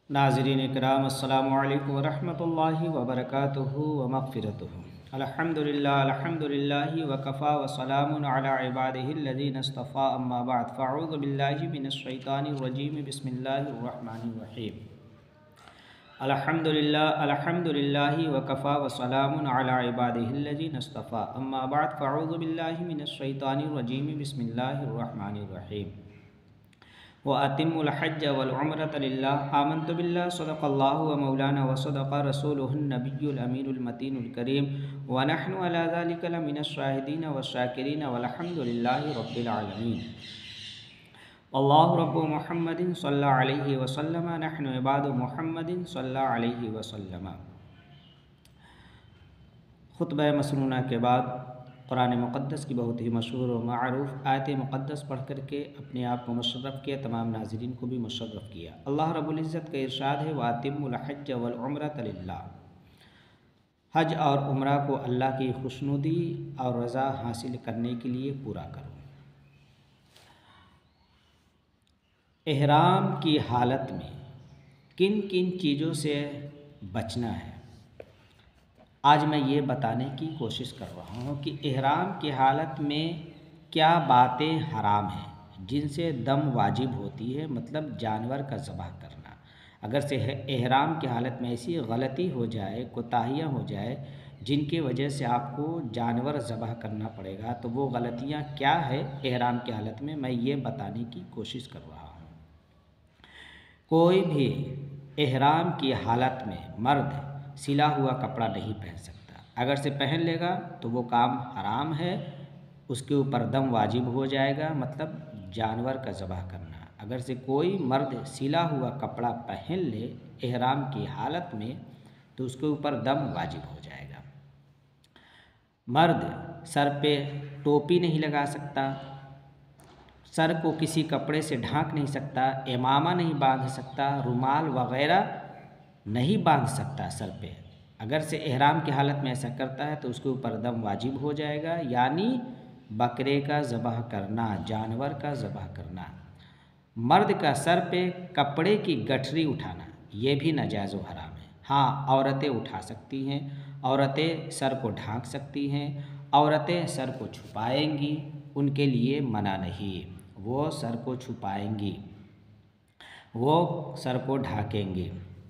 नाज़रीन इकराम अस्सलामु अलैकुम वरहमतुल्लाहि वबरकातुहु व मग़फ़िरतुहु। अल्हम्दुलिल्लाहि व कफ़ा व सलामुन अला इबादिहिल्लज़ीना इस्तफ़ा अम्मा बअद फ़अऊज़ु बिल्लाहि मिनश्शैतानिर रजीम बिस्मिल्लाहिर रहमानिर रहीम। अल्हम्दुलिल्लाहि व कफ़ा व सलामुन अला इबादिहिल्लज़ीना इस्तफ़ा अम्मा बअद फ़अऊज़ु बिल्लाहि मिनश्शैतानिर रजीम बिस्मिल्लाहिर रहमानिर रहीम। व अतिम्मुल हज्ज वल उम्रत लिल्लाह आमन्तु बिल्लाहि सदक़ल्लाहु व मौलाना व सदक़ रसूलुहुन नबियुल अमीनुल मतीनुल करीम व नहनु अला ज़ालिका लमिनश शाहिदीन व शाकिरीन वल्हम्दुलिल्लाहि रब्बिल आलमीन। अल्लाहु रब्बु मुहम्मदिन सल्लल्लाहु अलैहि व सल्लम नहनु इबादु मुहम्मदिन सल्लल्लाहु अलैहि व सल्लम। खुतबा मसनूना के बाद कुरान मुक़द्दस की बहुत ही मशहूर व मारूफ़ आयत मुक़द्दस पढ़ करके अपने आप को मुशर्रफ़ किया, तमाम नाज़रीन को भी मुशर्रफ़ किया। अल्लाह रब्बुल इज़्ज़त का इरशाद है वातिम्मुल हज्ज वल उम्रत लिल्लाह, हज और उम्रा को अल्लाह की खुशनुदी और रज़ा हासिल करने के लिए पूरा करो। एहराम की हालत में किन किन चीज़ों से बचना है, आज मैं ये बताने की कोशिश कर रहा हूँ कि एहराम की हालत में क्या बातें हराम हैं जिनसे दम वाजिब होती है, मतलब जानवर का ज़बह करना। अगर से एहराम की हालत में ऐसी गलती हो जाए, कोताहियाँ हो जाए जिनकी वजह से आपको जानवर ज़बह करना पड़ेगा, तो वो गलतियाँ क्या है एहराम की हालत में, मैं ये बताने की कोशिश कर रहा हूँ। कोई भी एहराम की हालत में मर्द सिला हुआ कपड़ा नहीं पहन सकता। अगर से पहन लेगा तो वो काम हराम है, उसके ऊपर दम वाजिब हो जाएगा, मतलब जानवर का ज़बह करना। अगर से कोई मर्द सिला हुआ कपड़ा पहन ले एहराम की हालत में तो उसके ऊपर दम वाजिब हो जाएगा। मर्द सर पे टोपी नहीं लगा सकता, सर को किसी कपड़े से ढांक नहीं सकता, इमामा नहीं बांध सकता, रुमाल वगैरह नहीं बांध सकता सर पे। अगर से एहराम की हालत में ऐसा करता है तो उसके ऊपर दम वाजिब हो जाएगा, यानी बकरे का ज़बह करना, जानवर का ज़बह करना। मर्द का सर पे कपड़े की गठरी उठाना ये भी नाजायज़ व हराम है। हाँ, औरतें उठा सकती हैं, औरतें सर को ढांक सकती हैं, औरतें सर को छुपाएंगी, उनके लिए मना नहीं, वो सर को छुपाएंगी, वो सर को ढाकेंगी।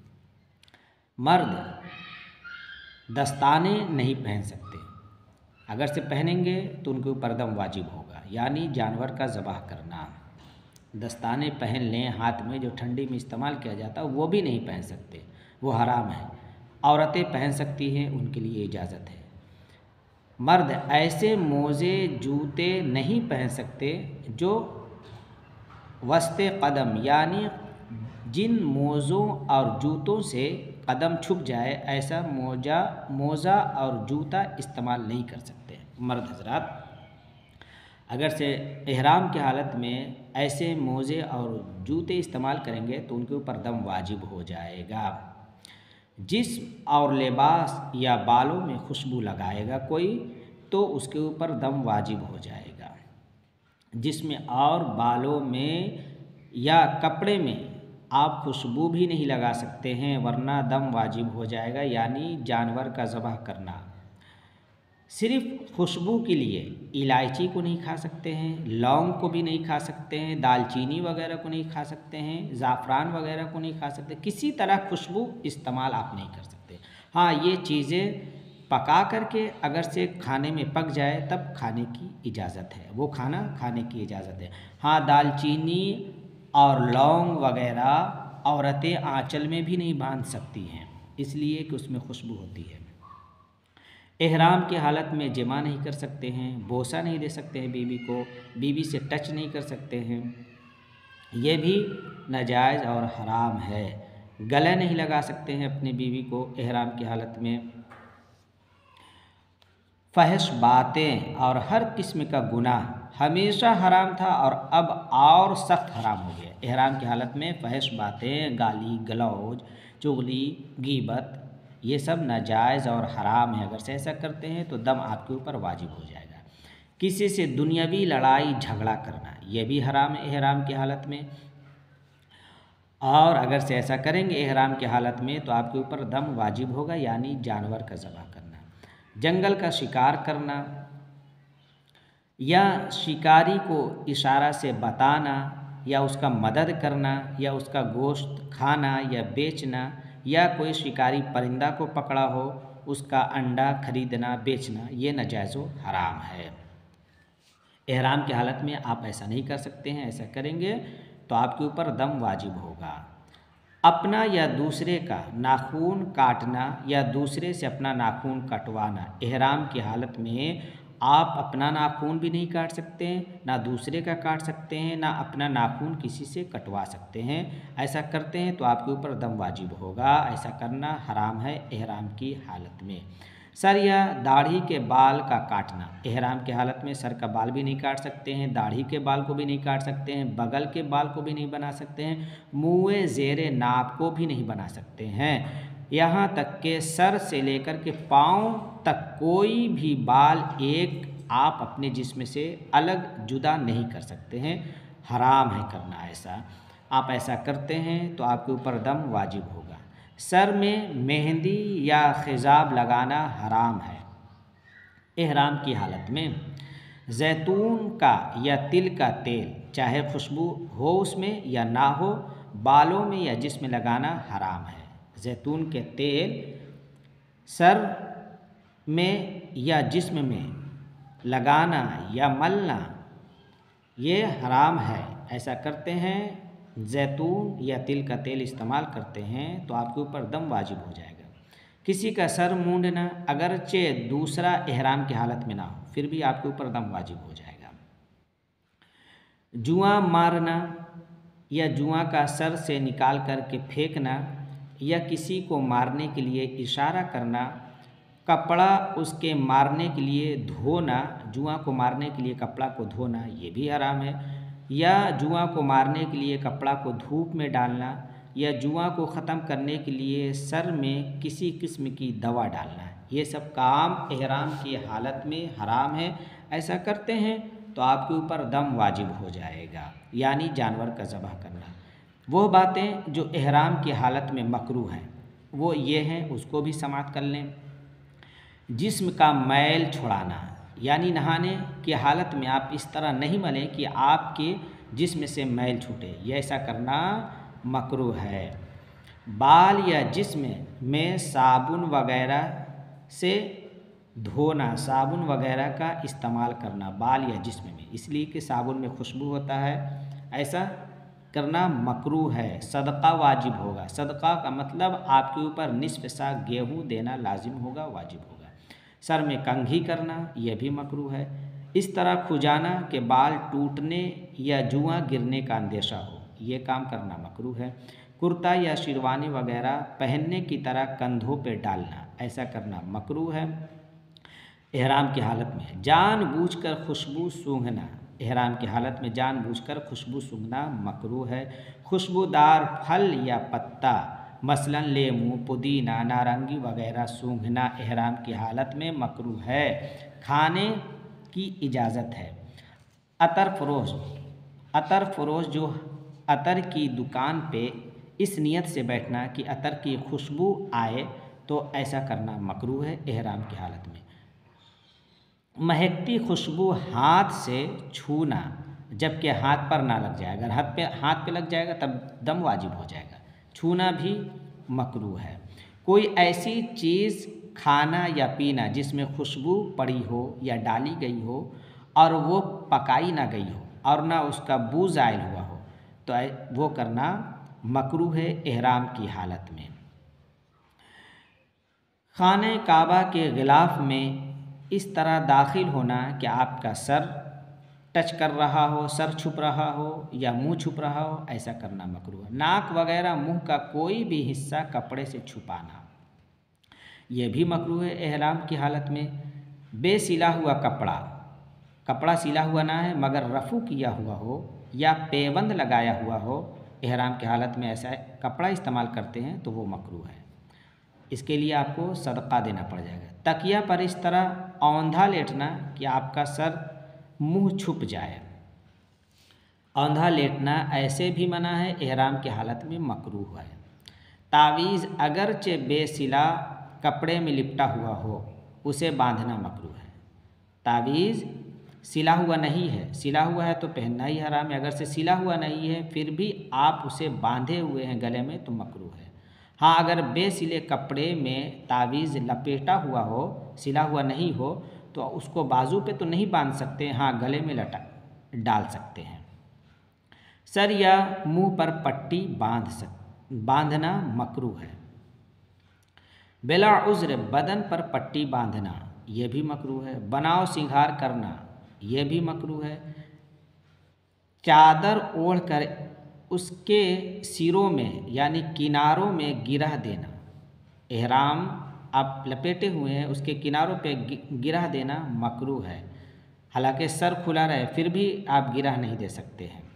मर्द दस्ताने नहीं पहन सकते, अगर से पहनेंगे तो उनके ऊपर दम वाजिब होगा, यानी जानवर का ज़बह करना। दस्ताने पहन लें हाथ में, जो ठंडी में इस्तेमाल किया जाता है, वो भी नहीं पहन सकते, वो हराम है। औरतें पहन सकती हैं, उनके लिए इजाज़त है। मर्द ऐसे मोज़े जूते नहीं पहन सकते जो वस्ते कदम, यानी जिन मोज़ों और जूतों से कदम छुप जाए, ऐसा मोज़ा और जूता इस्तेमाल नहीं कर सकते मर्द हजरात। अगर से एहराम की हालत में ऐसे मोज़े और जूते इस्तेमाल करेंगे तो उनके ऊपर दम वाजिब हो जाएगा। जिस्म और लिबास या बालों में खुशबू लगाएगा कोई तो उसके ऊपर दम वाजिब हो जाएगा। जिस्म और बालों में या कपड़े में आप खुशबू भी नहीं लगा सकते हैं, वरना दम वाजिब हो जाएगा, यानी जानवर का ज़बह करना। सिर्फ खुशबू के लिए इलायची को नहीं खा सकते हैं, लौंग को भी नहीं खा सकते हैं, दालचीनी वगैरह को नहीं खा सकते हैं, ज़ाफ़रान वगैरह को नहीं खा सकते, किसी तरह खुशबू इस्तेमाल आप नहीं कर सकते। हाँ, ये चीज़ें पका करके अगर से खाने में पक जाए तब खाने की इजाज़त है, वो खाना खाने की इजाज़त है। हाँ, दालचीनी और लौंग वगैरह औरतें आंचल में भी नहीं बांध सकती हैं, इसलिए कि उसमें खुशबू होती है। एहराम की हालत में जमा नहीं कर सकते हैं, बोसा नहीं दे सकते हैं बीवी को, बीवी से टच नहीं कर सकते हैं, ये भी नाजायज़ और हराम है। गले नहीं लगा सकते हैं अपनी बीवी को एहराम की हालत में। फहश बातें और हर किस्म का गुनाह हमेशा हराम था और अब और सख्त हराम हो गया। एहराम की हालत में फहश बातें, गाली गलौज, चुगली, गीबत, ये सब नाजायज़ और हराम है। अगर से ऐसा करते हैं तो दम आपके ऊपर वाजिब हो जाएगा। किसी से दुनियावी लड़ाई झगड़ा करना ये भी हराम है एहराम की हालत में। और अगर से ऐसा करेंगे एहराम की हालत में तो आपके ऊपर दम वाजिब होगा, यानी जानवर का ज़बह करना। जंगल का शिकार करना या शिकारी को इशारा से बताना या उसका मदद करना या उसका गोश्त खाना या बेचना, या कोई शिकारी परिंदा को पकड़ा हो उसका अंडा खरीदना बेचना, ये नाजायज़ व हराम है। एहराम की हालत में आप ऐसा नहीं कर सकते हैं। ऐसा करेंगे तो आपके ऊपर दम वाजिब होगा। अपना या दूसरे का नाखून काटना या दूसरे से अपना नाखून कटवाना, एहराम की हालत में आप अपना नाखून भी नहीं काट सकते हैं, ना दूसरे का काट सकते हैं, ना अपना नाखून किसी से कटवा सकते हैं। ऐसा करते हैं तो आपके ऊपर दम वाजिब होगा। ऐसा करना हराम है एहराम की हालत में। सर या दाढ़ी के बाल का काटना, एहराम की हालत में सर का बाल भी नहीं काट सकते हैं, दाढ़ी के बाल को भी नहीं काट सकते हैं, बगल के बाल को भी नहीं बना सकते हैं, मुँह ज़ेरे नाप को भी नहीं बना सकते हैं। यहाँ तक के सर से लेकर के पाँव तक कोई भी बाल एक आप अपने जिस्म से अलग जुदा नहीं कर सकते हैं। हराम है करना ऐसा। आप ऐसा करते हैं तो आपके ऊपर दम वाजिब होगा। सर में मेहंदी या खिजाब लगाना हराम है। एहराम की हालत में जैतून का या तिल का तेल, चाहे खुशबू हो उसमें या ना हो, बालों में या जिस्म लगाना हराम है। जैतून के तेल सर में या जिस्म में लगाना या मलना ये हराम है। ऐसा करते हैं, जैतून या तिल का तेल इस्तेमाल करते हैं तो आपके ऊपर दम वाजिब हो जाएगा। किसी का सर मूंढना, अगरचे दूसरा एहराम की हालत में ना हो फिर भी आपके ऊपर दम वाजिब हो जाएगा। जुआ मारना या जुआ का सर से निकाल करके फेंकना या किसी को मारने के लिए इशारा करना, कपड़ा उसके मारने के लिए धोना, जुआ को मारने के लिए कपड़ा को धोना ये भी हराम है। या जुआ को मारने के लिए कपड़ा को धूप में डालना या जुआ को ख़त्म करने के लिए सर में किसी किस्म की दवा डालना, ये सब काम एहराम की हालत में हराम है। ऐसा करते हैं तो आपके ऊपर दम वाजिब हो जाएगा, यानी जानवर का ज़बह करना। वो बातें जो एहराम की हालत में मकरूह हैं वो ये हैं, उसको भी समाप्त कर लें। जिस्म का मैल छुड़ाना, यानी नहाने की हालत में आप इस तरह नहीं मलें कि आपके जिस्म से मैल छूटे, ये ऐसा करना मकरूह है। बाल या जिस्म में साबुन वगैरह से धोना, साबुन वगैरह का इस्तेमाल करना बाल या जिस्म में, इसलिए कि साबुन में खुशबू होता है, ऐसा करना मकरूह है। सदका वाजिब होगा। सदका का मतलब आपके ऊपर निस्फ सा गेहूँ देना लाजिम होगा, वाजिब होगा। सर में कंघी करना यह भी मकरूह है। इस तरह खुजाना के बाल टूटने या जुआ गिरने का अंदेशा हो, ये काम करना मकरूह है। कुर्ता या शेरवानी वगैरह पहनने की तरह कंधों पे डालना, ऐसा करना मकरूह है। एहराम की हालत में जानबूझकर खुशबू सूंघना, एहराम की हालत में जानबूझकर खुशबू सूंघना मकरूह है। खुशबूदार फल या पत्ता मसलन लेमू, पुदीना, नारंगी वगैरह सूंघना एहराम की हालत में मकरूह है। खाने की इजाज़त है। अतर फरोश जो अतर की दुकान पे इस नियत से बैठना कि अतर की खुशबू आए तो ऐसा करना मकरूह है एहराम की हालत में। महकती खुशबू हाथ से छूना जबकि हाथ पर ना लग जाए, अगर हाथ पे लग जाएगा तब दम वाजिब हो जाएगा। छूना भी मकरूह है। कोई ऐसी चीज़ खाना या पीना जिसमें खुशबू पड़ी हो या डाली गई हो और वो पकाई ना गई हो और ना उसका बू ज़ायल हुआ हो तो वो करना मकरूह है एहराम की हालत में। खाने काबा के गिलाफ में इस तरह दाखिल होना कि आपका सर टच कर रहा हो, सर छुप रहा हो या मुंह छुप रहा हो, ऐसा करना मकरूह है। नाक वगैरह मुंह का कोई भी हिस्सा कपड़े से छुपाना यह भी मकरूह है एहराम की हालत में। बेसिला हुआ कपड़ा सिला हुआ ना है मगर रफ़ू किया हुआ हो या पेबंद लगाया हुआ हो, एहराम की हालत में ऐसा कपड़ा इस्तेमाल करते हैं तो वो मकरूह है। इसके लिए आपको सदका देना पड़ जाएगा। तकिया पर इस तरह औंधा लेटना कि आपका सर मुंह छुप जाए, औंधा लेटना ऐसे भी मना है, एहराम की हालत में मकरूह है। तावीज़ अगरचे बेसिला कपड़े में लिपटा हुआ हो, उसे बांधना मकरूह है। तावीज़ सिला हुआ नहीं है, सिला हुआ है तो पहनना ही हराम है। अगर से सिला हुआ नहीं है फिर भी आप उसे बांधे हुए हैं गले में तो मकरूह है। हाँ, अगर बेसिले कपड़े में तावीज़ लपेटा हुआ हो, सिला हुआ नहीं हो, तो उसको बाजू पे तो नहीं बांध सकते, हाँ गले में डाल सकते हैं। सर या मुंह पर पट्टी बांधना मकरूह है। बिला उज़्र बदन पर पट्टी बांधना ये भी मकरूह है। बनाव सिंगार करना ये भी मकरूह है। चादर ओढ़ कर उसके सिरों में यानी किनारों में गिरह देना, एहराम आप लपेटे हुए हैं उसके किनारों पे गिरह देना मकरूह है। हालांकि सर खुला रहे फिर भी आप गिरह नहीं दे सकते हैं।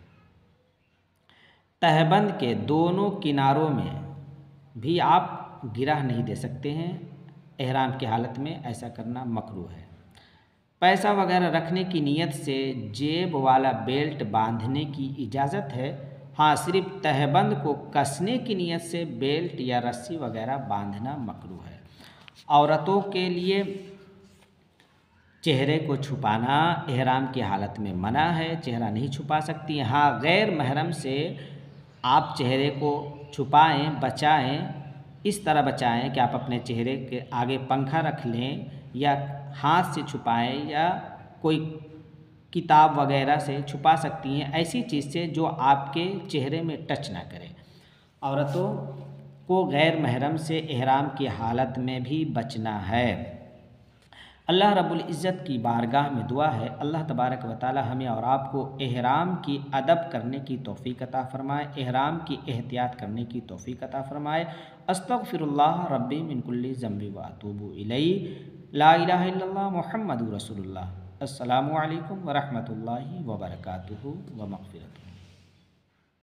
तहबंद के दोनों किनारों में भी आप गिरह नहीं दे सकते हैं, एहराम की हालत में ऐसा करना मकरूह है। पैसा वगैरह रखने की नीयत से जेब वाला बेल्ट बांधने की इजाज़त है। हाँ, सिर्फ तहबंद को कसने की नीयत से बेल्ट या रस्सी वगैरह बांधना मकरूह है। औरतों के लिए चेहरे को छुपाना एहराम की हालत में मना है, चेहरा नहीं छुपा सकती। हाँ, गैर महरम से आप चेहरे को छुपाएं, बचाएं, इस तरह बचाएं कि आप अपने चेहरे के आगे पंखा रख लें या हाथ से छुपाएं या कोई किताब वगैरह से छुपा सकती हैं, ऐसी चीज़ से जो आपके चेहरे में टच ना करे। औरतों को गैर महरम से एहराम की हालत में भी बचना है। अल्लाह रब्बुल इज़्ज़त की बारगाह में दुआ है, अल्लाह तबारक व तआला हमें और आपको एहराम की अदब करने की तौफ़ीक़ अता फ़रमाए, एहराम की एहतियात करने की तौफ़ीक़ अता फ़रमाए। अस्तग़फ़िरुल्लाह रब्बी मिन कुल्लि ज़ंबि व अतूबु इलैहि, ला इलाहा इल्लल्लाह मुहम्मदुर रसूलुल्लाह। अस्सलामु अलैकुम व रहमतुल्लाहि व बरकातुहू व मग़फ़िरतुहू।